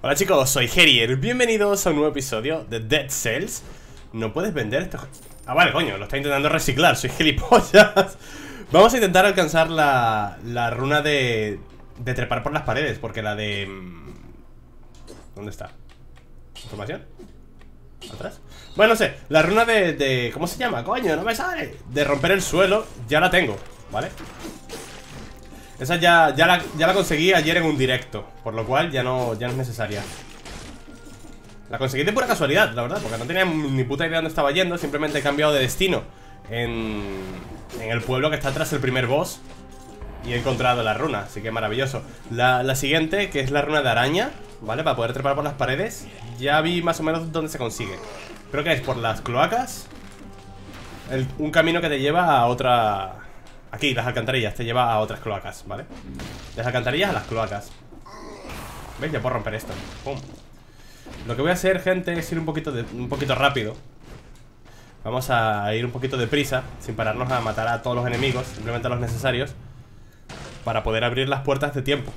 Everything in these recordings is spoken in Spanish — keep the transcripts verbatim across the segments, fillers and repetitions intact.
Hola chicos, soy Gerier, bienvenidos a un nuevo episodio de Dead Cells. No puedes vender esto. Ah, vale, coño, lo está intentando reciclar, soy gilipollas. Vamos a intentar alcanzar la, la runa de, de trepar por las paredes, porque la de... ¿Dónde está? ¿Información? ¿Atrás? Bueno, no sé, la runa de, de... ¿Cómo se llama? Coño, no me sale. De romper el suelo, ya la tengo, ¿vale? Esa ya, ya, la, ya la conseguí ayer en un directo, por lo cual ya no, ya no es necesaria. La conseguí de pura casualidad, la verdad, porque no tenía ni puta idea de dónde estaba yendo. Simplemente he cambiado de destino en, en el pueblo que está tras el primer boss y he encontrado la runa, así que maravilloso. La, la siguiente, que es la runa de araña, ¿vale? Para poder trepar por las paredes. Ya vi más o menos dónde se consigue. Creo que es por las cloacas, el, un camino que te lleva a otra... Aquí, las alcantarillas, te lleva a otras cloacas, ¿vale? De las alcantarillas a las cloacas. ¿Veis? Ya puedo romper esto. ¡Pum! Lo que voy a hacer, gente, es ir un poquito, de, un poquito rápido. Vamos a ir un poquito deprisa, sin pararnos a matar a todos los enemigos, simplemente a los necesarios, para poder abrir las puertas de tiempo.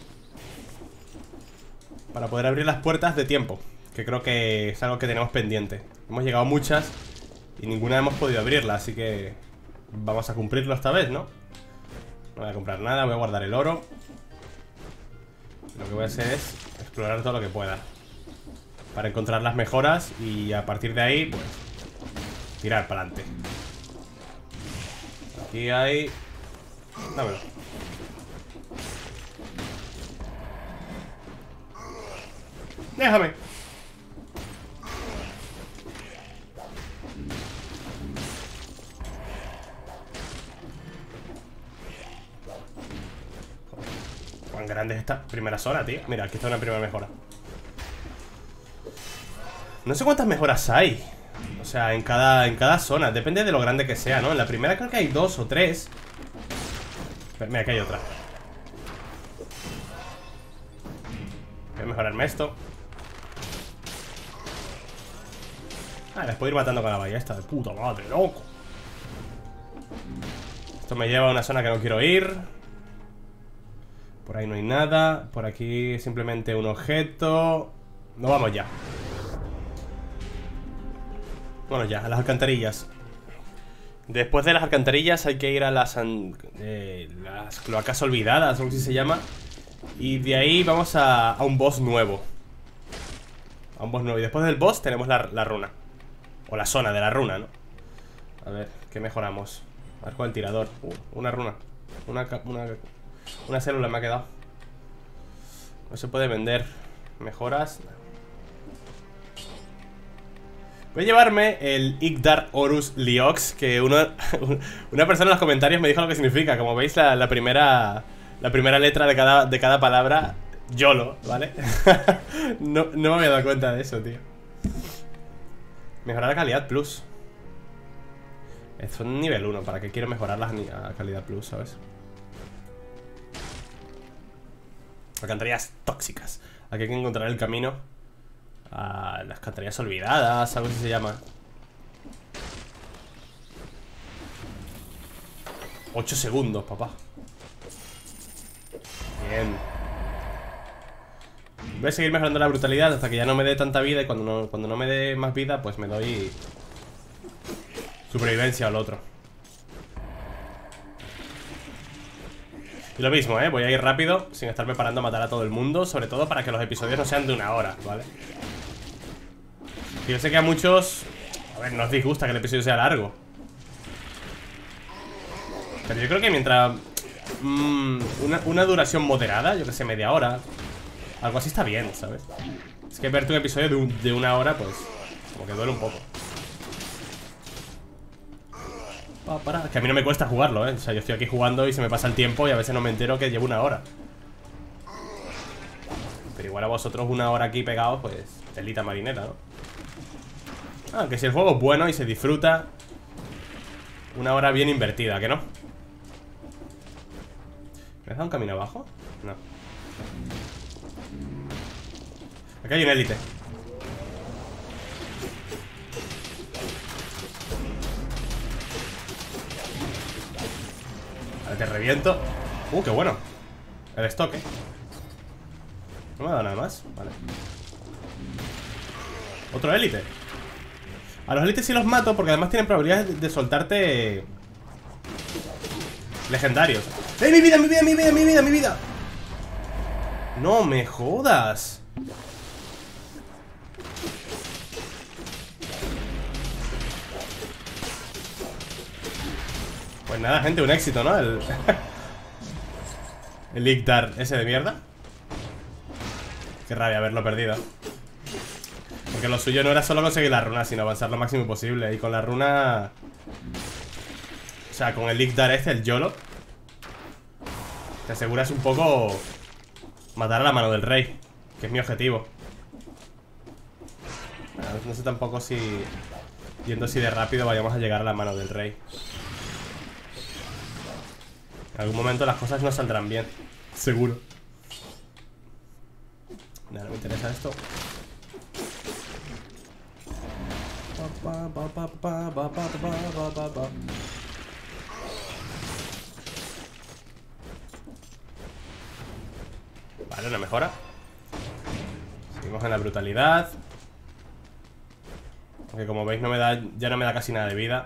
Para poder abrir las puertas de tiempo, que creo que es algo que tenemos pendiente. Hemos llegado muchas y ninguna hemos podido abrirla, así que vamos a cumplirlo esta vez, ¿no? No voy a comprar nada, voy a guardar el oro. Lo que voy a hacer es explorar todo lo que pueda para encontrar las mejoras y a partir de ahí, pues, tirar para adelante. Aquí hay... Dámelo. Déjame. Cuán grande es esta primera zona, tío. Mira, aquí está una primera mejora. No sé cuántas mejoras hay. O sea, en cada, en cada zona. Depende de lo grande que sea, ¿no? En la primera creo que hay dos o tres. Pero mira, aquí hay otra. Voy a mejorarme esto. Ah, les puedo ir matando con la ballesta. De puta madre, loco. Esto me lleva a una zona que no quiero ir. Por ahí no hay nada. Por aquí simplemente un objeto. Nos vamos ya. Bueno, ya, a las alcantarillas. Después de las alcantarillas hay que ir a las, eh, las cloacas olvidadas, o así se llama. Y de ahí vamos a, a un boss nuevo. A un boss nuevo. Y después del boss tenemos la, la runa. O la zona de la runa, ¿no? A ver, ¿qué mejoramos? Arco del tirador. Uh, una runa. Una, una, una célula me ha quedado. No se puede vender. Mejoras. Voy a llevarme el Igdar Horus Liox, que uno, una persona en los comentarios me dijo lo que significa. Como veis, la, la primera la primera letra de cada, de cada palabra, YOLO, ¿vale? no, no me había dado cuenta de eso, tío. Mejorar la calidad plus. Esto es un nivel uno, ¿para qué quiero mejorar la calidad plus, sabes? Alcantarillas tóxicas. Aquí hay que encontrar el camino a las alcantarillas olvidadas, algo así se llama. Ocho segundos, papá. Bien. Voy a seguir mejorando la brutalidad hasta que ya no me dé tanta vida. Y cuando no, cuando no me dé más vida, pues me doy supervivencia o lo otro. Y lo mismo, ¿eh? Voy a ir rápido, sin estarme parando a matar a todo el mundo. Sobre todo para que los episodios no sean de una hora, ¿vale? Yo sé que a muchos, a ver, no os disgusta que el episodio sea largo, pero yo creo que mientras mmm, una, una duración moderada, yo que sé, media hora, algo así está bien, ¿sabes? Es que verte un episodio de, un, de una hora, pues, como que duele un poco. Ah, para. Es que a mí no me cuesta jugarlo, ¿eh? O sea, yo estoy aquí jugando y se me pasa el tiempo y a veces no me entero que llevo una hora. Pero igual a vosotros una hora aquí pegados, pues, telita marinera, ¿no? Ah, que si el juego es bueno y se disfruta, una hora bien invertida, ¿que no? ¿Me has dado un camino abajo? No. Aquí hay un élite. Vale, te reviento. Uh, qué bueno. El estoque. No me ha dado nada más. Vale. Otro élite. A los élites sí los mato porque además tienen probabilidades de, de soltarte legendarios. ¡Eh, mi vida, mi vida, mi vida, mi vida, mi vida! No me jodas. Pues nada, gente, un éxito, ¿no? El, el Ictar ese de mierda. Qué rabia haberlo perdido. Porque lo suyo no era solo conseguir la runa, sino avanzar lo máximo posible. Y con la runa... O sea, con el Ictar este, el YOLO, te aseguras un poco matar a la mano del rey, que es mi objetivo. Bueno, no sé tampoco si yendo así de rápido vayamos a llegar a la mano del rey. En algún momento las cosas no saldrán bien, seguro. Nada, no me interesa esto. Vale, una mejora. Seguimos en la brutalidad. Aunque como veis no me da, ya no me da casi nada de vida.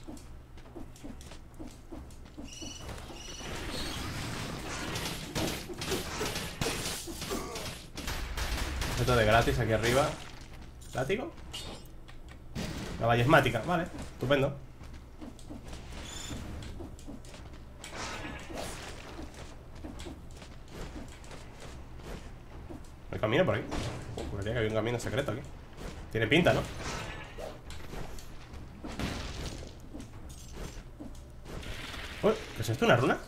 Objeto de gratis aquí arriba. ¿Látigo? La ballesmática, vale, estupendo. ¿No hay camino por aquí? Oh, juraría que había un camino secreto aquí. Tiene pinta, ¿no? Uy, ¿qué es esto? ¿Una runa?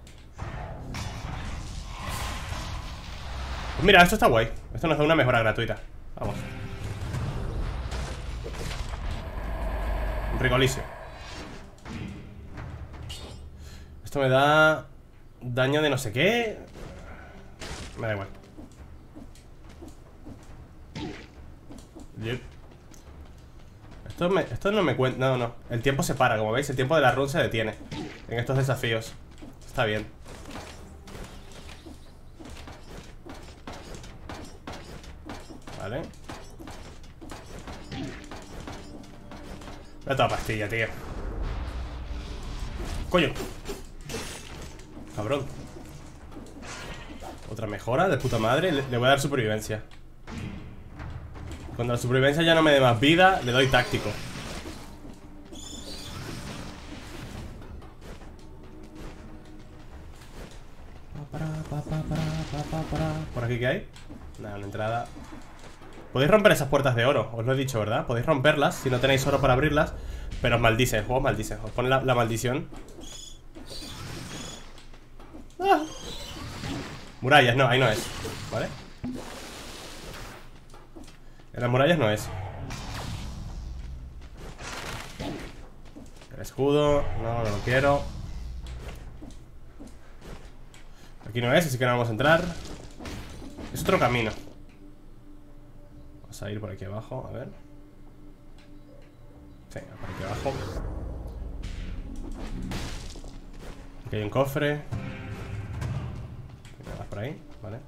Pues mira, esto está guay. Esto nos da una mejora gratuita. Vamos. Un Rigolicio. Esto me da daño de no sé qué. Me da igual. Yep. Esto, me, esto no me cuenta. No, no. El tiempo se para, como veis. El tiempo de la run se detiene en estos desafíos. Está bien. Vale. Voy a toda pastilla, tío. Coño. Cabrón. Otra mejora de puta madre. Le, le voy a dar supervivencia. Cuando la supervivencia ya no me dé más vida, le doy táctico. ¿Por aquí qué hay? Nada, una entrada. Podéis romper esas puertas de oro, os lo he dicho, ¿verdad? Podéis romperlas si no tenéis oro para abrirlas. Pero os maldice, el juego os maldice. Os pone la, la maldición. ¡Ah! Murallas, no, ahí no es. ¿Vale? En las murallas no es. El escudo, no, no lo quiero. Aquí no es, así que no vamos a entrar. Es otro camino. Vamos a ir por aquí abajo, a ver. Sí, por aquí abajo. Aquí hay un cofre. Nada más por ahí, vale.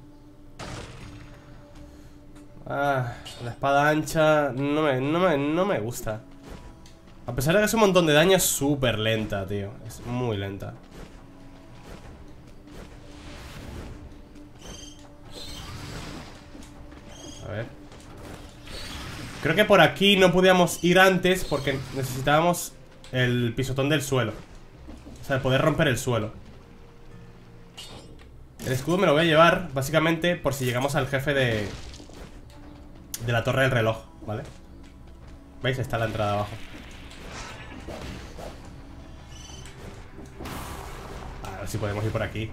Ah, la espada ancha no me, no me, no me gusta. A pesar de que hace un montón de daño, es súper lenta, tío. Es muy lenta. A ver. Creo que por aquí no podíamos ir antes porque necesitábamos el pisotón del suelo. O sea, poder romper el suelo. El escudo me lo voy a llevar, básicamente, por si llegamos al jefe de... de la torre del reloj, ¿vale? ¿Veis? Está la entrada abajo. A ver si podemos ir por aquí.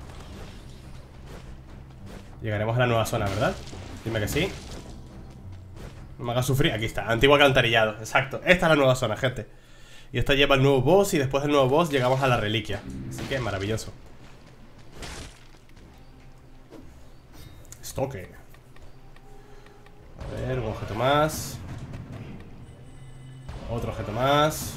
Llegaremos a la nueva zona, ¿verdad? Dime que sí. No me hagas sufrir. Aquí está, antiguo alcantarillado. Exacto, esta es la nueva zona, gente. Y esta lleva el nuevo boss. Y después del nuevo boss llegamos a la reliquia. Así que maravilloso. Estoque. A ver, un objeto más. Otro objeto más.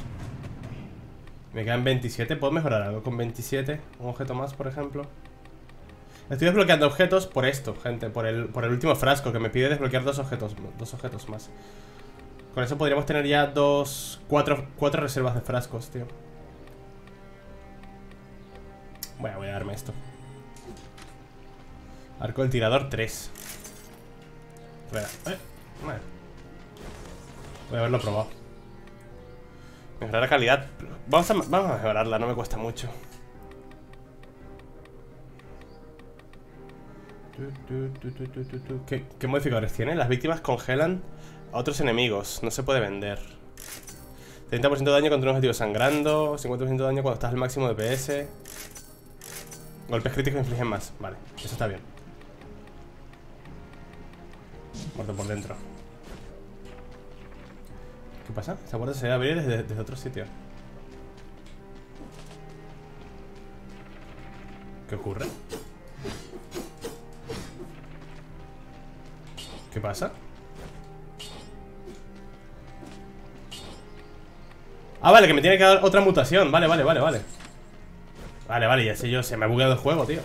Me quedan veintisiete. ¿Puedo mejorar algo con veintisiete? Un objeto más, por ejemplo. Estoy desbloqueando objetos por esto, gente. Por el, por el último frasco que me pide desbloquear dos objetos. Dos objetos más. Con eso podríamos tener ya dos... Cuatro, cuatro reservas de frascos, tío. Bueno, voy a darme esto. Arco del tirador tres. Espera, eh, vale. Voy a haberlo probado. Mejorar la calidad. Vamos a, vamos a mejorarla, no me cuesta mucho. ¿Qué, ¿Qué modificadores tiene? Las víctimas congelan a otros enemigos. No se puede vender. treinta por ciento de daño contra un objetivo sangrando. cincuenta por ciento de daño cuando estás al máximo de P S. Golpes críticos infligen más. Vale, eso está bien. Muerto por dentro. ¿Qué pasa? Esta puerta se debe abrir desde, desde otro sitio. ¿Qué ocurre? ¿Qué pasa? Ah, vale, que me tiene que dar otra mutación. Vale, vale, vale, vale. Vale, vale, ya sé yo. Se me ha bugueado el juego, tío.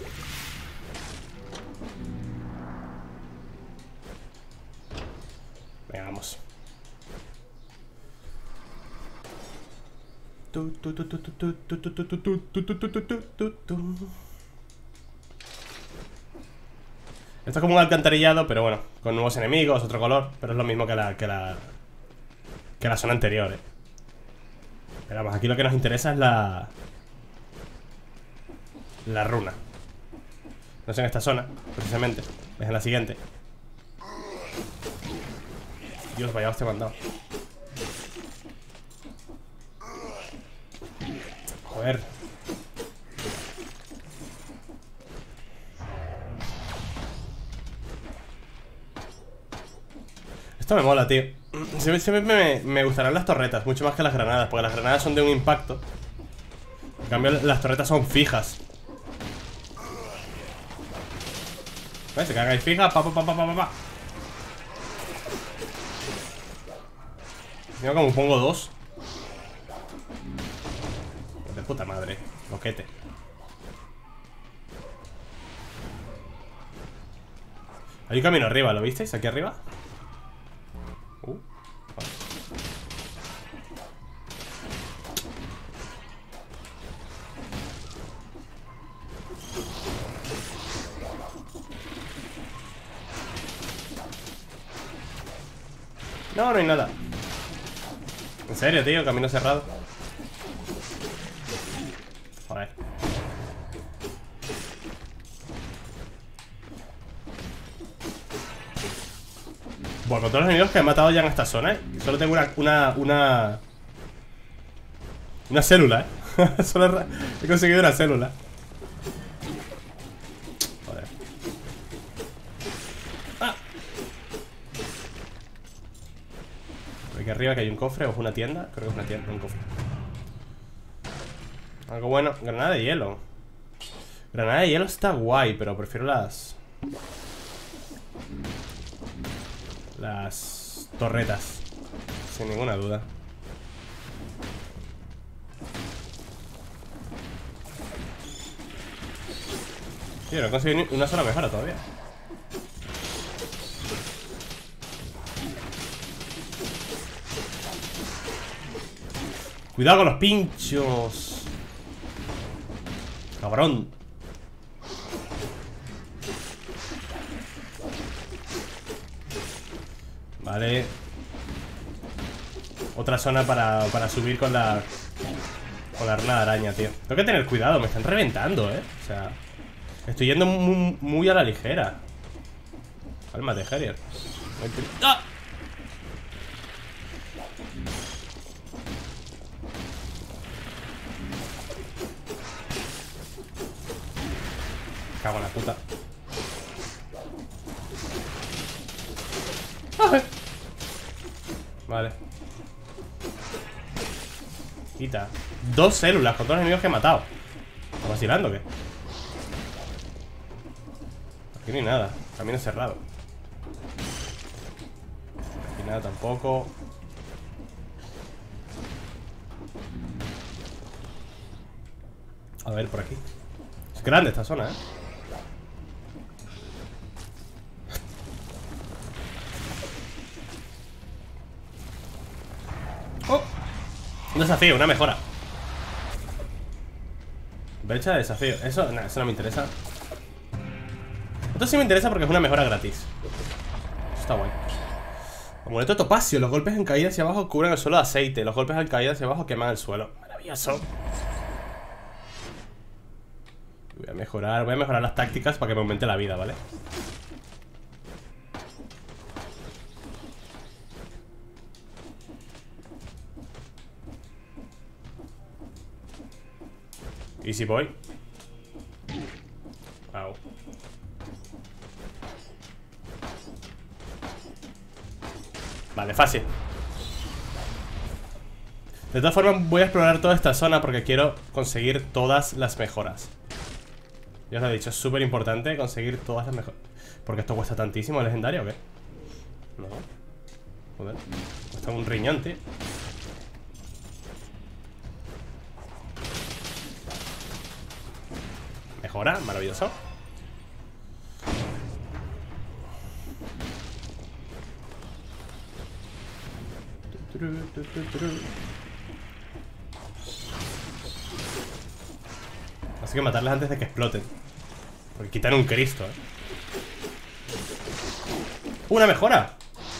Venga, vamos. Esto es como un alcantarillado, pero bueno, con nuevos enemigos, otro color. Pero es lo mismo que la que la, que la zona anterior, eh. Pero vamos, aquí lo que nos interesa es la La runa. No es en esta zona, precisamente. Es en la siguiente. Dios, vaya hostia me han dado. Joder. Esto me mola, tío. Siempre, siempre me, me gustarán las torretas, mucho más que las granadas, porque las granadas son de un impacto. En cambio, las torretas son fijas. ¿Ves? Se cagáis fija, pa pa pa pa pa pa. Mira como pongo dos. De puta madre, loquete. Hay un camino arriba, ¿lo visteis? Aquí arriba. Uh, vale. No, no hay nada. En serio, tío, camino cerrado. Joder. Bueno, con todos los enemigos que he matado ya en esta zona, ¿eh? Solo tengo una... Una... Una, una célula, ¿eh? Solo he conseguido una célula. Joder. ¡Ah! Por aquí arriba que hay un cofre o es una tienda. Creo que es una tienda, un cofre. Algo bueno. Granada de hielo. Granada de hielo está guay, pero prefiero las... Las torretas. Sin ninguna duda. Tío, no he conseguido ni una sola mejora todavía. Cuidado con los pinchos. Cabrón. Vale. Otra zona para, para subir con la Con la runa de araña, tío. Tengo que tener cuidado, me están reventando, eh. O sea, estoy yendo muy, muy a la ligera. Cálmate, Harrier. ¡Ah! Cago en la puta. ¡Ay! Vale. Quita. Dos células con todos los enemigos que he matado. ¿Estás vacilando o qué? Aquí no hay nada. Camino cerrado. Aquí nada tampoco. A ver, por aquí. Es grande esta zona, ¿eh? Oh. Un desafío, una mejora. Brecha de desafío. Eso, nah, eso no me interesa. Esto sí me interesa porque es una mejora gratis. Eso está guay. Amuleto de topacio. Los golpes en caída hacia abajo cubren el suelo de aceite. Los golpes en caída hacia abajo queman el suelo. Maravilloso. Voy a mejorar, voy a mejorar las tácticas para que me aumente la vida, ¿vale? Easy boy. Wow. Vale, fácil. De todas formas voy a explorar toda esta zona porque quiero conseguir todas las mejoras. Ya os lo he dicho, es súper importante conseguir todas las mejoras. ¿Porque esto cuesta tantísimo el legendario o qué? No. Joder, cuesta un riñón, tío. Mejora, maravilloso. Así que matarlas antes de que exploten. Porque quitan un Cristo, ¿eh? ¡Una mejora!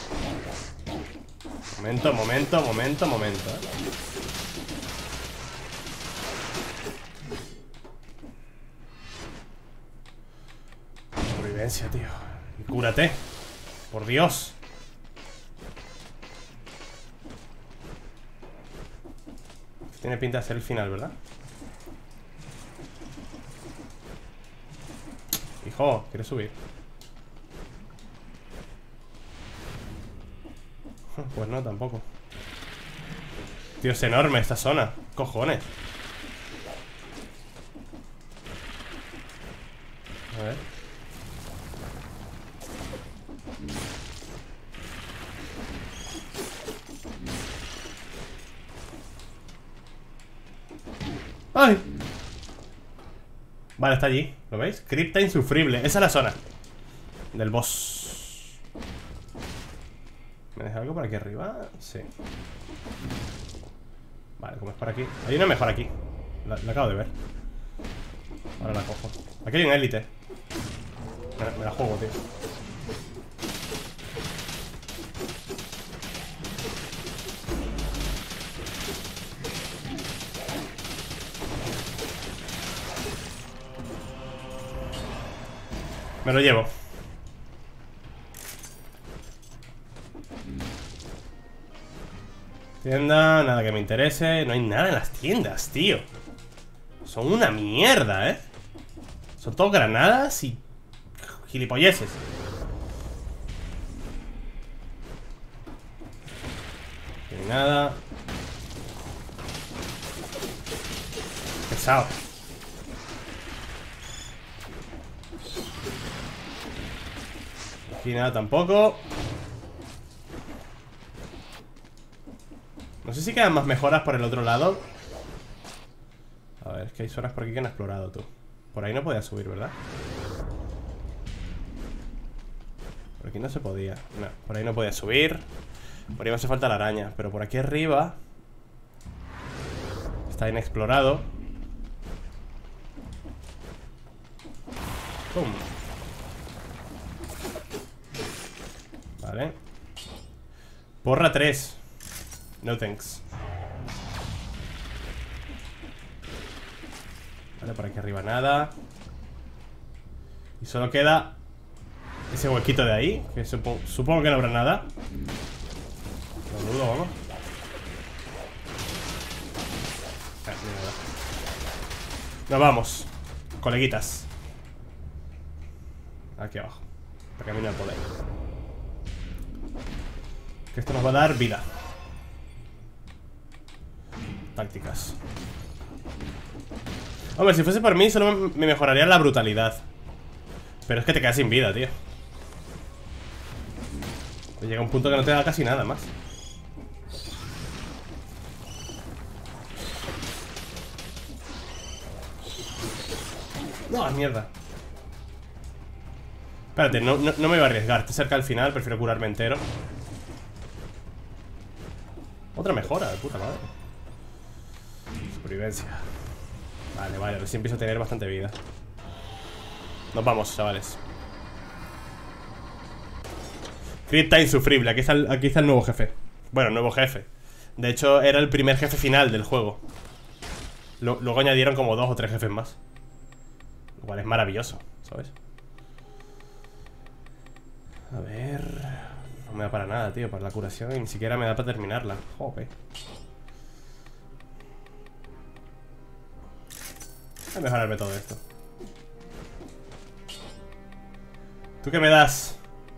Momento, momento, momento, momento, ¿eh? Supervivencia, tío. Y cúrate. Por Dios. Tiene pinta de ser el final, ¿verdad? Hijo, ¿quieres subir? Pues no, tampoco. Tío, es enorme esta zona. Cojones. A ver. ¡Ay! Vale, está allí, ¿lo veis? Cripta insufrible, esa es la zona del boss. ¿Me deja algo por aquí arriba? Sí. Vale, como es por aquí. Hay una mejor aquí. La, la acabo de ver. Ahora la cojo. Aquí hay un élite. Me, me la juego, tío. Me lo llevo. Tienda, nada que me interese. No hay nada en las tiendas, tío. Son una mierda, ¿eh? Son todo granadas y gilipolleces. No hay nada. Pesado. Aquí nada tampoco. No sé si quedan más mejoras por el otro lado. A ver, es que hay zonas por aquí que no he explorado, tú. Por ahí no podía subir, ¿verdad? Por aquí no se podía. No, por ahí no podía subir. Por ahí me hace falta la araña. Pero por aquí arriba está inexplorado. ¡Pum! Vale. Porra tres. No thanks. Vale, por aquí arriba nada. Y solo queda ese huequito de ahí, que supo, supongo que no habrá nada. Lo dudo, vamos. Ah, mira. Nos vamos, coleguitas. Aquí abajo. Por camino al poder. Que esto nos va a dar vida. Tácticas. Hombre, si fuese por mí solo me mejoraría la brutalidad. Pero es que te quedas sin vida, tío. Llega un punto que no te da casi nada más. No, mierda. Espérate, no, no, no me voy a arriesgar. Estoy cerca al final, prefiero curarme entero. Otra mejora, de puta madre. Supervivencia. Vale, vale, recién empiezo a tener bastante vida. Nos vamos, chavales. Cripta insufrible, aquí está, el, aquí está el nuevo jefe. Bueno, nuevo jefe. De hecho, era el primer jefe final del juego. Lo, Luego añadieron como dos o tres jefes más. Lo cual es maravilloso, ¿sabes? A ver... No me da para nada, tío, para la curación. Y ni siquiera me da para terminarla. Joder. Voy a mejorarme todo esto. ¿Tú qué me das?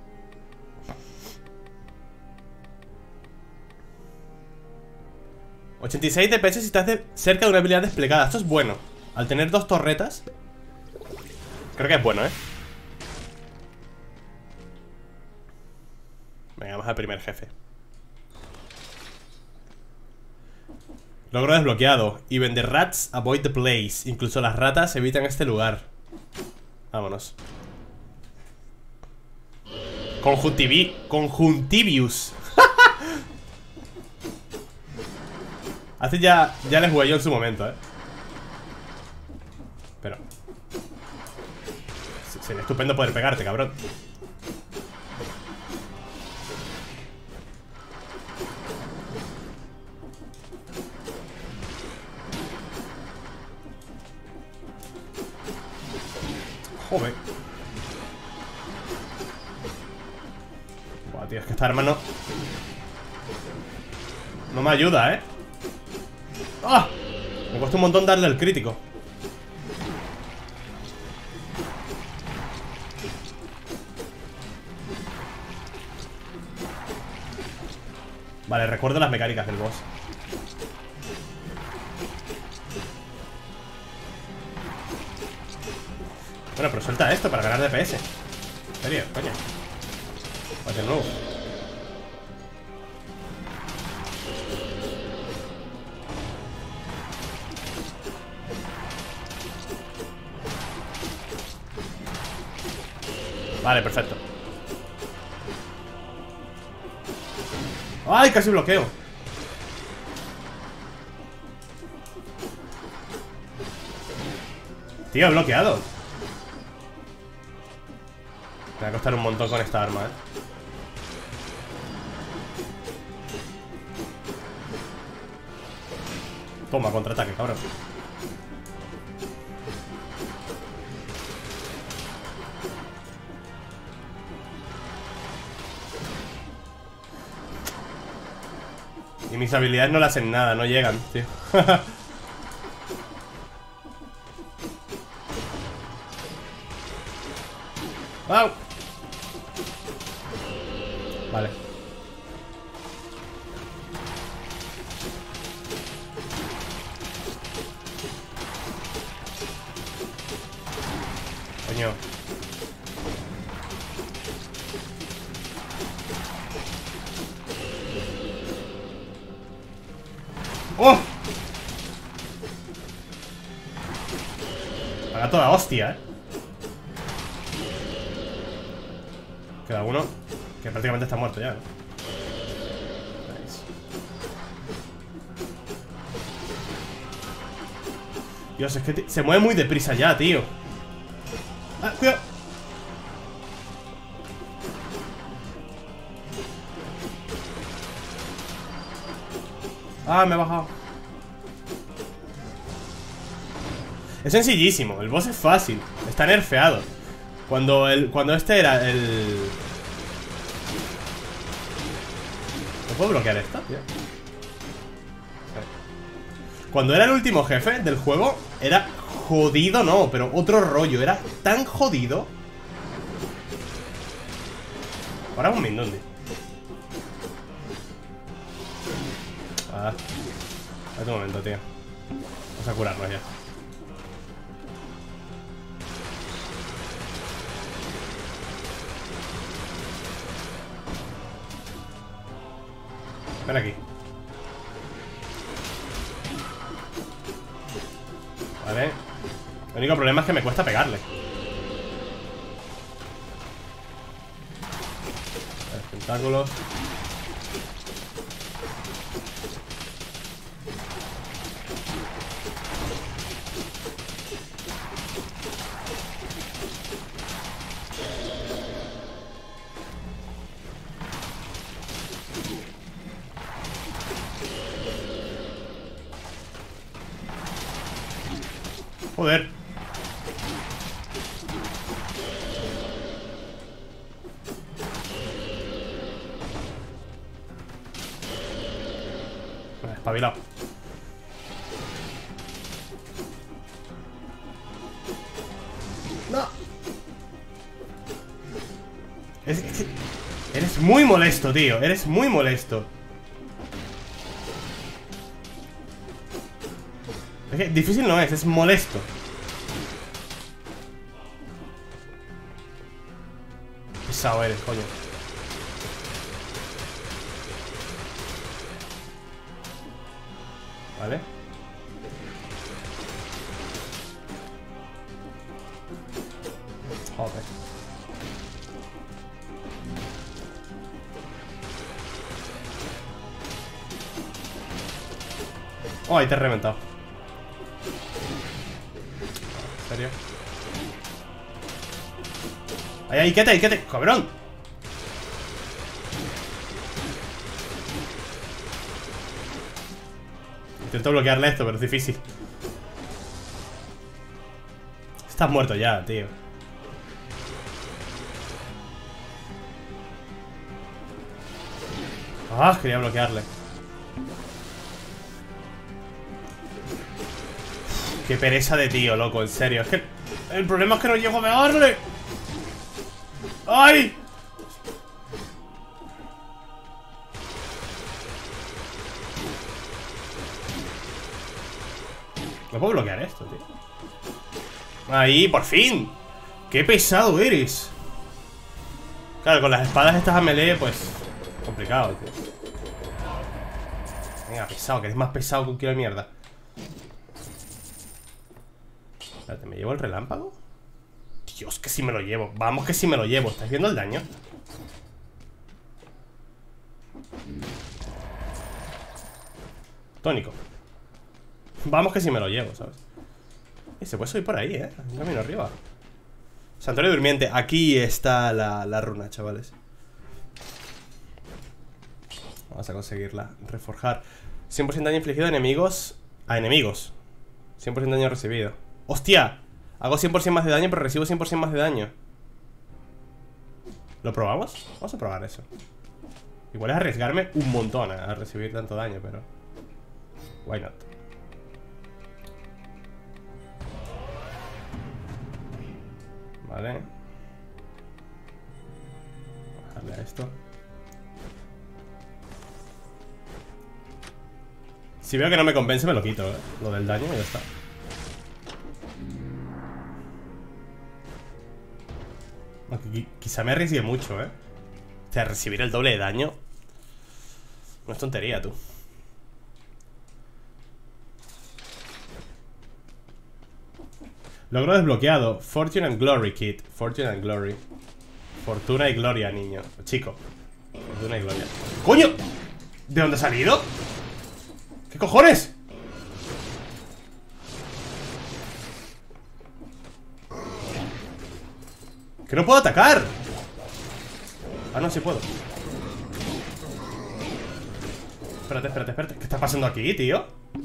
ochenta y seis de P S si estás de cerca de una habilidad desplegada. Esto es bueno. Al tener dos torretas, creo que es bueno, ¿eh? Venga, vamos al primer jefe. Logro desbloqueado. Even the rats avoid the place. Incluso las ratas evitan este lugar. Vámonos. Conjuntivi Conjuntivius. Hace ya, ya les jugué yo en su momento, eh. Pero sería estupendo poder pegarte, cabrón. Joder. Buah, tío, es que esta arma no No me ayuda, eh. ¡Ah! Me cuesta un montón darle el crítico. Vale, recuerdo las mecánicas del boss. Bueno, pero suelta esto para ganar D P S. ¿En serio? Coño. Pues de nuevo. Vale, perfecto. ¡Ay! Casi bloqueo. Tío, he bloqueado. Me va a costar un montón con esta arma, eh. Toma, contraataque, cabrón. Y mis habilidades no le hacen nada, no llegan, tío. ¡Au! Vale. Coño. ¡Oh! Haga toda hostia, eh. Queda uno que prácticamente está muerto ya, ¿no? Nice. Dios, es que se mueve muy deprisa ya, tío. ¡Ah, cuidado! Ah, me he bajado. Es sencillísimo, el boss es fácil. Está nerfeado. Cuando el, cuando este era el... ¿No puedo bloquear esta, tío? Cuando era el último jefe del juego, era jodido, no, pero otro rollo. Era tan jodido. Ahora un Mindundi. Ah, espera un momento, tío. Vamos a curarnos ya. Ven aquí. Vale. El único problema es que me cuesta pegarle. Tentáculos. Joder. Vale, espabilado. No. Es, es que eres muy molesto, tío. Eres muy molesto. Es que difícil no es, es molesto. Pesado eres, coño. Vale. Joder. Oh, ahí te he reventado. ¿En serio? Ahí, ahí, quédate, quédate, cabrón. Intento bloquearle esto, pero es difícil. Estás muerto ya, tío. Ah, quería bloquearle. Qué pereza de tío, loco, en serio. Es que el problema es que no llego a pegarle. ¡Ay! No puedo bloquear esto, tío. Ahí, por fin. Qué pesado eres. Claro, con las espadas estas a melee, pues complicado, tío. Venga, pesado, que eres más pesado que un kilo de mierda. Espérate, ¿me llevo el relámpago? Dios, que si me lo llevo. Vamos que si me lo llevo. ¿Estás viendo el daño? Tónico. Vamos que si me lo llevo, ¿sabes? Y se puede subir por ahí, ¿eh? Un camino arriba. Santuario durmiente. Aquí está la, la runa, chavales. Vamos a conseguirla. Reforjar. cien por ciento daño infligido a enemigos. A enemigos. cien por ciento daño recibido. ¡Hostia! Hago cien por ciento más de daño, pero recibo cien por ciento más de daño. ¿Lo probamos? Vamos a probar eso. Igual es arriesgarme un montón a recibir tanto daño, pero why not? Vale. Bajarle a esto. Si veo que no me compensa, me lo quito, ¿eh? Lo del daño y ya está. Aunque quizá me arriesgue mucho, ¿eh? O sea, recibir el doble de daño no es tontería, tú. Logro desbloqueado. Fortune and Glory Kit. Fortune and Glory. Fortuna y gloria, niño. Chico. Fortuna y gloria. ¡Coño! ¿De dónde ha salido? ¿Qué cojones? ¡Que no puedo atacar! Ah, no, sí puedo. Espérate, espérate, espérate. ¿Qué está pasando aquí, tío?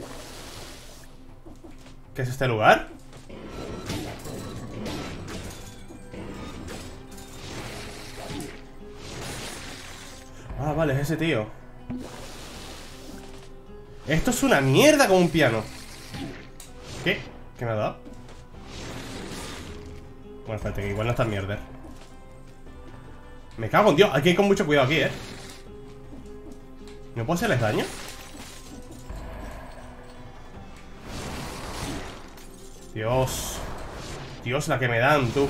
¿Qué es este lugar? Ah, vale, es ese tío. Esto es una mierda como un piano. ¿Qué? ¿Qué me ha dado? Bueno, espérate, que igual no está mierda. Me cago en Dios, hay que ir con mucho cuidado aquí, eh. ¿No puedo hacerles daño? Dios. Dios, la que me dan, tú.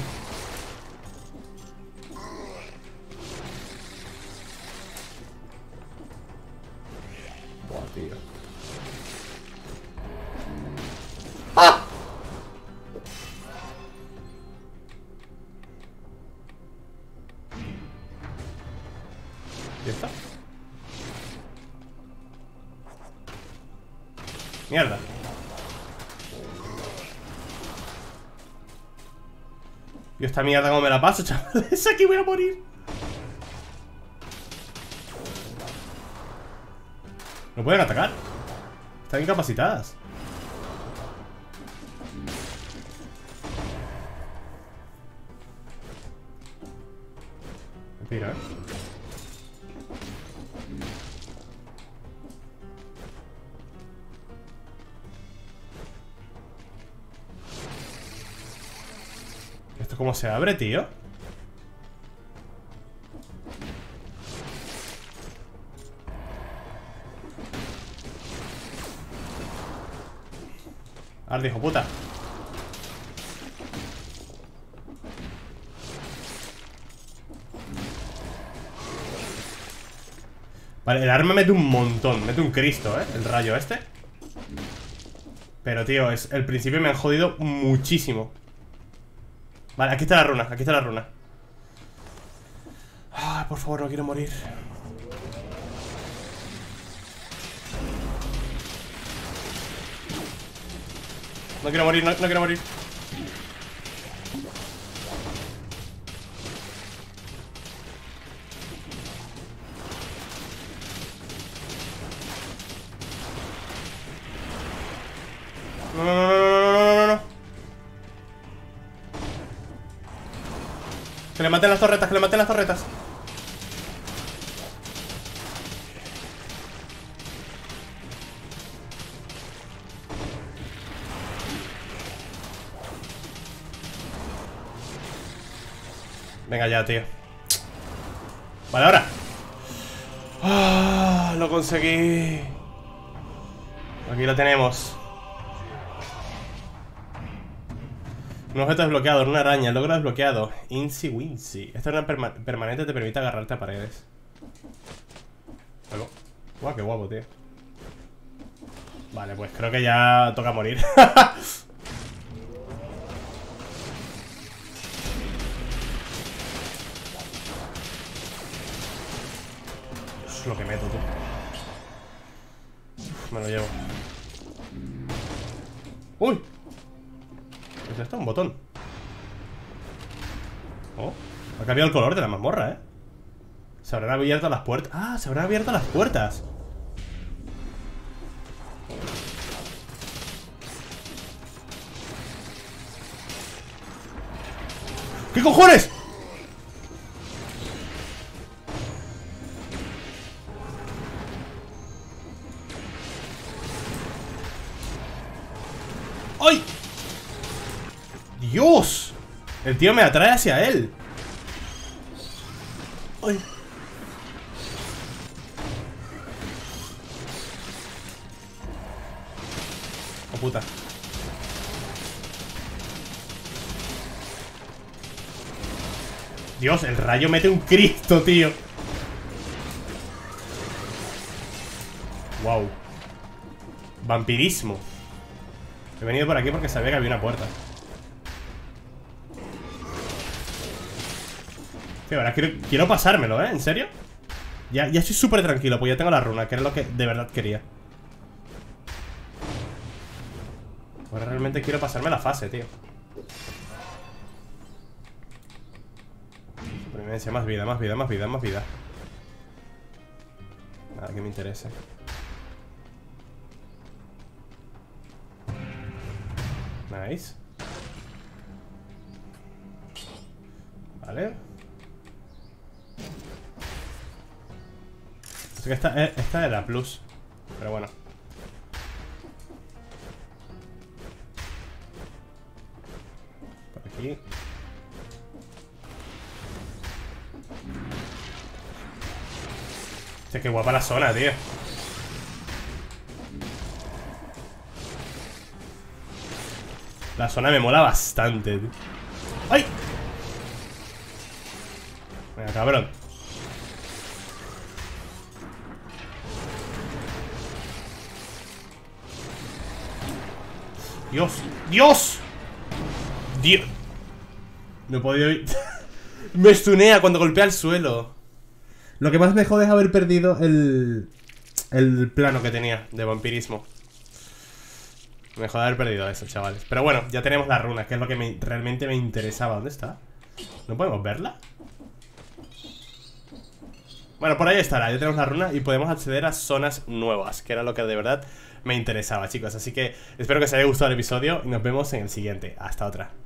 Buah, tío. ¡Ah! ¿Ya está? Mierda. Yo esta mierda como me la paso, chavales. Aquí voy a morir. No pueden atacar. Están incapacitadas. tiro, eh. ¿Esto cómo se abre, tío? Arde, hijo puta. Vale, el arma mete un montón. Mete un Cristo, eh, el rayo este. Pero, tío, es, el principio me han jodido muchísimo. Vale, aquí está la runa, aquí está la runa. Ay, por favor, no quiero morir. No quiero morir, no, no quiero morir. No, no, no, no, no, no, no. Que le maten las torretas, que le maten las torretas. Venga ya, tío. Vale, ahora. Ah, lo conseguí. Aquí lo tenemos. Un objeto desbloqueado, una araña, logro desbloqueado. Incy Wincy. Esta es una perma permanente, te permite agarrarte a paredes. Luego. Guau, qué guapo, tío. Vale, pues creo que ya toca morir. Es lo que meto, tú. Uf, me lo llevo. ¡Uy! ¿Qué es esto? Un botón. Oh, ha cambiado el color de la mazmorra, ¿eh? Se habrán abierto las puertas. ¡Ah! Se habrán abierto las puertas. ¿Qué cojones? ¡Ay! ¡Dios! El tío me atrae hacia él. ¡Ay! ¡Oh, puta! Dios, el rayo mete un Cristo, tío. Wow. Vampirismo. He venido por aquí porque sabía que había una puerta. Tío, ahora quiero, quiero pasármelo, ¿eh? ¿En serio? Ya, ya estoy súper tranquilo, pues ya tengo la runa, que era lo que de verdad quería. Ahora realmente quiero pasarme la fase, tío. Supervivencia, más vida, más vida, más vida, más vida. Nada que me interese. Nice. Vale. Es que esta, esta era plus. Pero bueno. Por aquí. Hostia, qué guapa la zona, tío. La zona me mola bastante, tío. ¡Ay! Venga, cabrón. Dios, Dios. Dios. No he podido ir. Me stunea cuando golpea el suelo. Lo que más me jode es haber perdido el El plano que tenía de vampirismo. Me jode haber perdido eso, chavales. Pero bueno, ya tenemos la runa, que es lo que me, realmente me interesaba. ¿Dónde está? ¿No podemos verla? Bueno, por ahí estará, ya tenemos la runa y podemos acceder a zonas nuevas, que era lo que de verdad me interesaba, chicos. Así que espero que os haya gustado el episodio y nos vemos en el siguiente. Hasta otra.